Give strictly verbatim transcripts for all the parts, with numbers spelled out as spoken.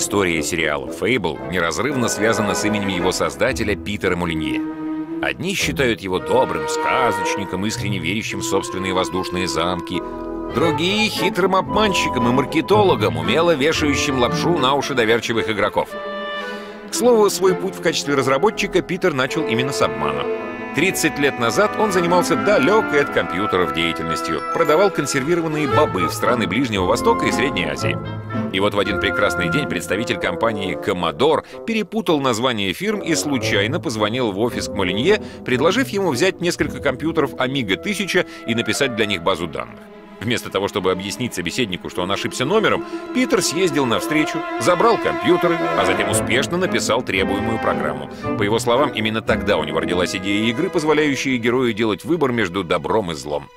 История сериала «Фейбл» неразрывно связана с именем его создателя Питера Молинье. Одни считают его добрым сказочником, искренне верящим в собственные воздушные замки. Другие — хитрым обманщиком и маркетологом, умело вешающим лапшу на уши доверчивых игроков. К слову, свой путь в качестве разработчика Питер начал именно с обмана. тридцать лет назад он занимался далекой от компьютеров деятельностью, продавал консервированные бобы в страны Ближнего Востока и Средней Азии. И вот в один прекрасный день представитель компании Commodore перепутал название фирм и случайно позвонил в офис к Молинье, предложив ему взять несколько компьютеров Amiga тысяча и написать для них базу данных. Вместо того, чтобы объяснить собеседнику, что он ошибся номером, Питер съездил навстречу, забрал компьютеры, а затем успешно написал требуемую программу. По его словам, именно тогда у него родилась идея игры, позволяющая герою делать выбор между добром и злом.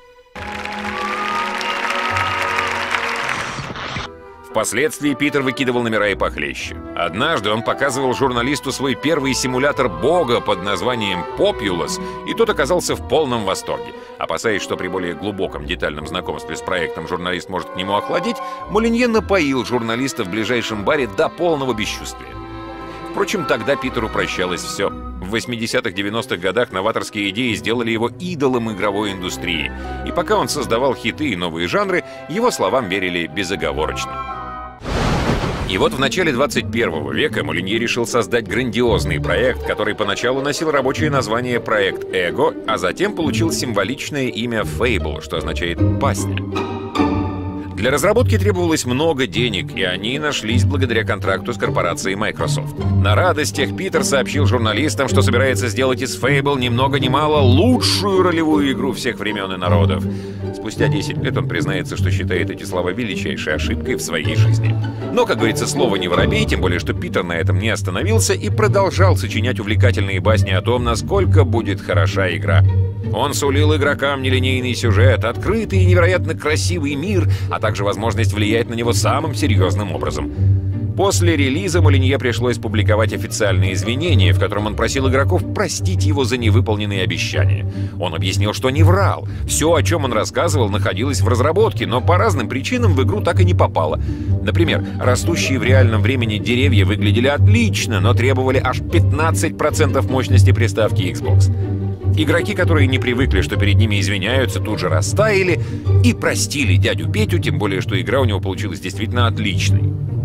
Впоследствии Питер выкидывал номера и похлеще. Однажды он показывал журналисту свой первый симулятор бога под названием Populous, и тот оказался в полном восторге. Опасаясь, что при более глубоком детальном знакомстве с проектом журналист может к нему охладеть, Молинье напоил журналиста в ближайшем баре до полного бесчувствия. Впрочем, тогда Питеру прощалось все. В восьмидесятых-девяностых годах новаторские идеи сделали его идолом игровой индустрии. И пока он создавал хиты и новые жанры, его словам верили безоговорочно. И вот в начале двадцать первого века Молинье решил создать грандиозный проект, который поначалу носил рабочее название «Проект Эго», а затем получил символичное имя «Фейбл», что означает «басня». Для разработки требовалось много денег, и они нашлись благодаря контракту с корпорацией Microsoft. На радостях Питер сообщил журналистам, что собирается сделать из Fable ни много ни мало лучшую ролевую игру всех времен и народов. Спустя десять лет он признается, что считает эти слова величайшей ошибкой в своей жизни. Но, как говорится, слово не воробей, тем более, что Питер на этом не остановился и продолжал сочинять увлекательные басни о том, насколько будет хороша игра. Он сулил игрокам нелинейный сюжет, открытый и невероятно красивый мир, а также возможность влиять на него самым серьезным образом. После релиза Молинье пришлось публиковать официальные извинения, в котором он просил игроков простить его за невыполненные обещания. Он объяснил, что не врал. Все, о чем он рассказывал, находилось в разработке, но по разным причинам в игру так и не попало. Например, растущие в реальном времени деревья выглядели отлично, но требовали аж пятнадцать процентов мощности приставки Xbox. Игроки, которые не привыкли, что перед ними извиняются, тут же растаяли и простили дядю Петю, тем более, что игра у него получилась действительно отличной.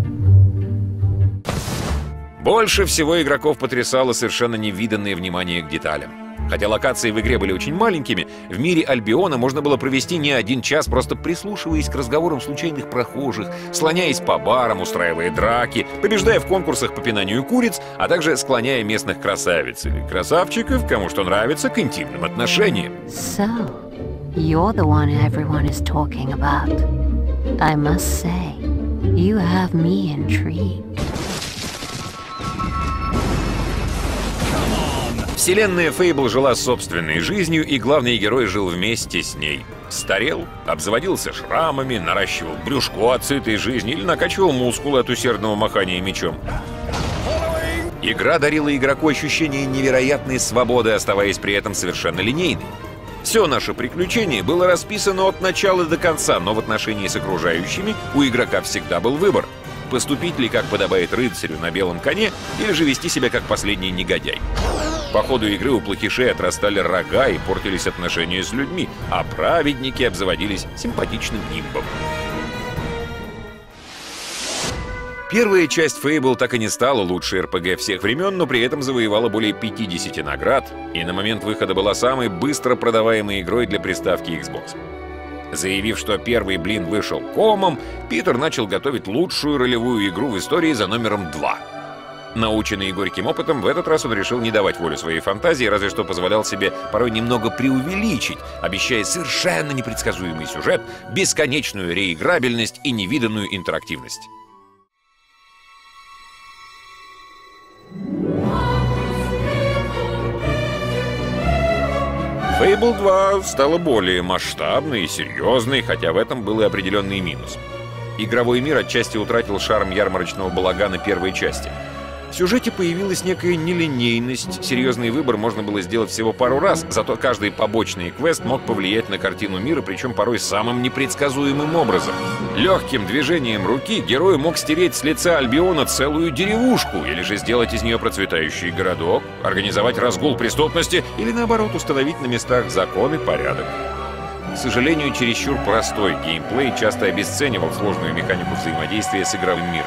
Больше всего игроков потрясало совершенно невиданное внимание к деталям. Хотя локации в игре были очень маленькими, в мире Альбиона можно было провести не один час, просто прислушиваясь к разговорам случайных прохожих, слоняясь по барам, устраивая драки, побеждая в конкурсах по пинанию куриц, а также склоняя местных красавиц или красавчиков, кому что нравится, к интимным отношениям. So, you're the one everyone is talking about. I must say, you have me intrigued. Вселенная Fable жила собственной жизнью, и главный герой жил вместе с ней. Старел, обзаводился шрамами, наращивал брюшко от сытой жизни или накачивал мускулы от усердного махания мечом. Игра дарила игроку ощущение невероятной свободы, оставаясь при этом совершенно линейной. Все наше приключение было расписано от начала до конца, но в отношении с окружающими у игрока всегда был выбор. Поступить ли, как подобает рыцарю на белом коне, или же вести себя как последний негодяй. По ходу игры у плохишей отрастали рога и портились отношения с людьми, а праведники обзаводились симпатичным нимбом. Первая часть Fable так и не стала лучшей эр пи джи всех времен, но при этом завоевала более пятидесяти наград, и на момент выхода была самой быстро продаваемой игрой для приставки Xbox. Заявив, что первый блин вышел комом, Питер начал готовить лучшую ролевую игру в истории за номером два. Наученный горьким опытом, в этот раз он решил не давать волю своей фантазии, разве что позволял себе порой немного преувеличить, обещая совершенно непредсказуемый сюжет, бесконечную реиграбельность и невиданную интерактивность. Fable два стала более масштабной и серьезной, хотя в этом был и определенный минус. Игровой мир отчасти утратил шарм ярмарочного балагана первой части. В сюжете появилась некая нелинейность, серьезный выбор можно было сделать всего пару раз, зато каждый побочный квест мог повлиять на картину мира, причем порой самым непредсказуемым образом. Легким движением руки герой мог стереть с лица Альбиона целую деревушку, или же сделать из нее процветающий городок, организовать разгул преступности или, наоборот, установить на местах закон и порядок. К сожалению, чересчур простой геймплей часто обесценивал сложную механику взаимодействия с игровым миром.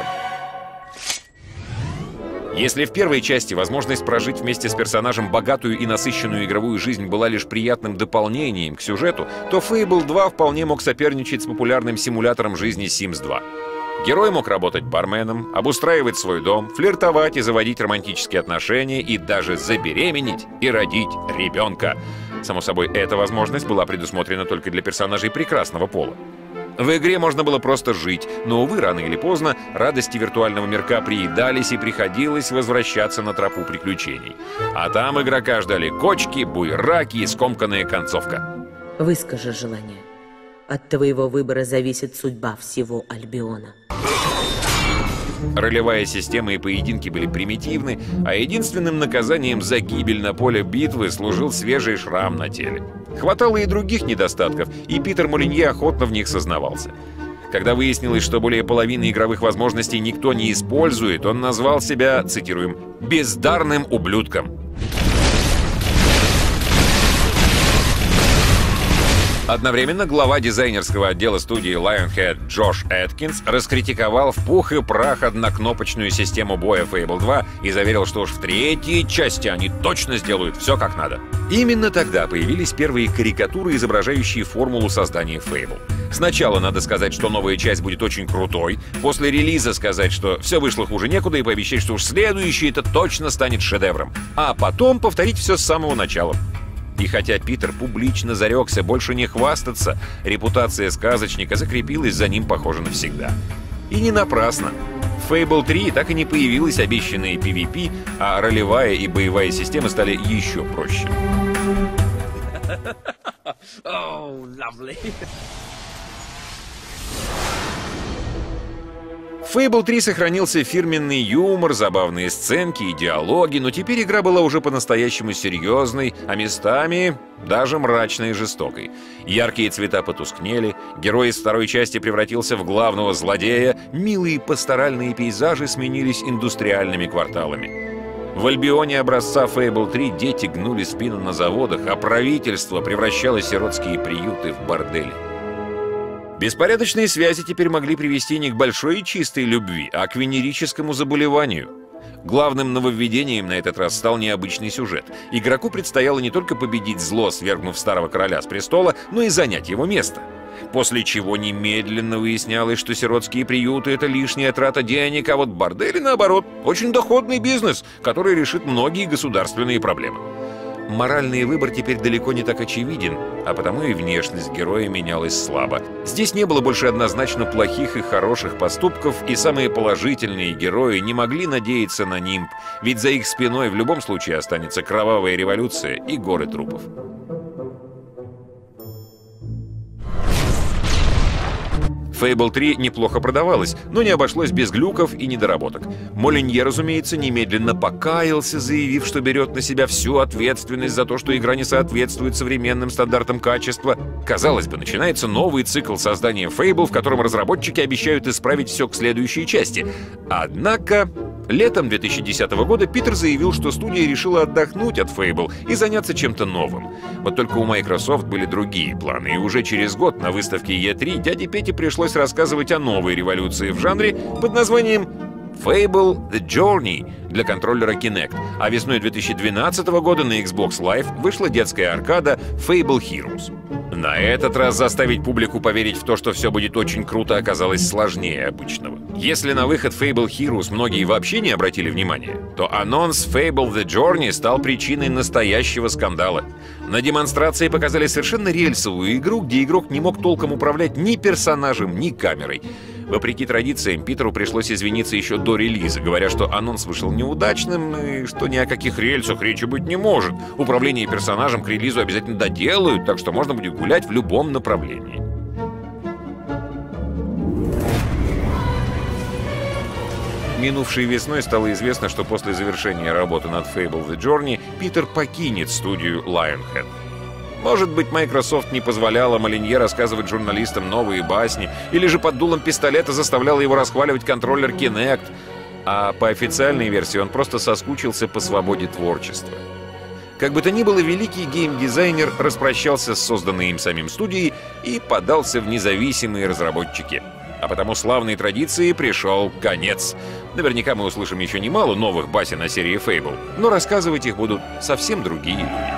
Если в первой части возможность прожить вместе с персонажем богатую и насыщенную игровую жизнь была лишь приятным дополнением к сюжету, то Фейбл два вполне мог соперничать с популярным симулятором жизни Симс два. Герой мог работать барменом, обустраивать свой дом, флиртовать и заводить романтические отношения, и даже забеременеть и родить ребенка. Само собой, эта возможность была предусмотрена только для персонажей прекрасного пола. В игре можно было просто жить, но, увы, рано или поздно радости виртуального мирка приедались и приходилось возвращаться на тропу приключений. А там игрока ждали кочки, буераки и скомканная концовка. Выскажи желание. От твоего выбора зависит судьба всего Альбиона. Ролевая система и поединки были примитивны, а единственным наказанием за гибель на поле битвы служил свежий шрам на теле. Хватало и других недостатков, и Питер Молинье охотно в них сознавался. Когда выяснилось, что более половины игровых возможностей никто не использует, он назвал себя, цитируем, «бездарным ублюдком». Одновременно глава дизайнерского отдела студии Lionhead Джош Эткинс раскритиковал в пух и прах однокнопочную систему боя Фейбл два и заверил, что уж в третьей части они точно сделают все как надо. Именно тогда появились первые карикатуры, изображающие формулу создания Фейбл. Сначала надо сказать, что новая часть будет очень крутой, после релиза сказать, что все вышло хуже некуда, и пообещать, что уж следующий это точно станет шедевром, а потом повторить все с самого начала. И хотя Питер публично зарекся больше не хвастаться, репутация сказочника закрепилась за ним, похоже, навсегда. И не напрасно. В Фейбл три так и не появилась обещанная пи ви пи, а ролевая и боевая системы стали еще проще. Oh, lovely. В Фейбл три сохранился фирменный юмор, забавные сценки и диалоги, но теперь игра была уже по-настоящему серьезной, а местами даже мрачной и жестокой. Яркие цвета потускнели, герой из второй части превратился в главного злодея, милые пасторальные пейзажи сменились индустриальными кварталами. В Альбионе образца Фейбл три дети гнули спину на заводах, а правительство превращало сиротские приюты в бордели. Беспорядочные связи теперь могли привести не к большой и чистой любви, а к венерическому заболеванию. Главным нововведением на этот раз стал необычный сюжет. Игроку предстояло не только победить зло, свергнув старого короля с престола, но и занять его место. После чего немедленно выяснялось, что сиротские приюты — это лишняя трата денег, а вот бордели, наоборот, очень доходный бизнес, который решит многие государственные проблемы. Моральный выбор теперь далеко не так очевиден, а потому и внешность героя менялась слабо. Здесь не было больше однозначно плохих и хороших поступков, и самые положительные герои не могли надеяться на нимб, ведь за их спиной в любом случае останется кровавая революция и горы трупов. Фейбл три неплохо продавалась, но не обошлось без глюков и недоработок. Молинье, разумеется, немедленно покаялся, заявив, что берет на себя всю ответственность за то, что игра не соответствует современным стандартам качества. Казалось бы, начинается новый цикл создания Фейбл, в котором разработчики обещают исправить все к следующей части. Однако летом две тысячи десятого года Питер заявил, что студия решила отдохнуть от Фейбл и заняться чем-то новым. Вот только у Microsoft были другие планы, и уже через год на выставке и три дяде Пете пришлось рассказывать о новой революции в жанре под названием Fable The Journey для контроллера Kinect, а весной две тысячи двенадцатого года на Xbox Live вышла детская аркада Fable Heroes. На этот раз заставить публику поверить в то, что все будет очень круто, оказалось сложнее обычного. Если на выход Fable Heroes многие вообще не обратили внимания, то анонс Fable The Journey стал причиной настоящего скандала. На демонстрации показали совершенно рельсовую игру, где игрок не мог толком управлять ни персонажем, ни камерой. Вопреки традициям, Питеру пришлось извиниться еще до релиза, говоря, что анонс вышел неудачным и что ни о каких рельсах речи быть не может. Управление персонажем к релизу обязательно доделают, так что можно будет гулять в любом направлении. Минувшей весной стало известно, что после завершения работы над Fable The Journey Питер покинет студию Lionhead. Может быть, Microsoft не позволяла Молинье рассказывать журналистам новые басни, или же под дулом пистолета заставляла его расхваливать контроллер Kinect, а по официальной версии он просто соскучился по свободе творчества. Как бы то ни было, великий геймдизайнер распрощался с созданной им самим студией и подался в независимые разработчики. А потому славной традиции пришел конец. Наверняка мы услышим еще немало новых басен о серии Fable, но рассказывать их будут совсем другие люди.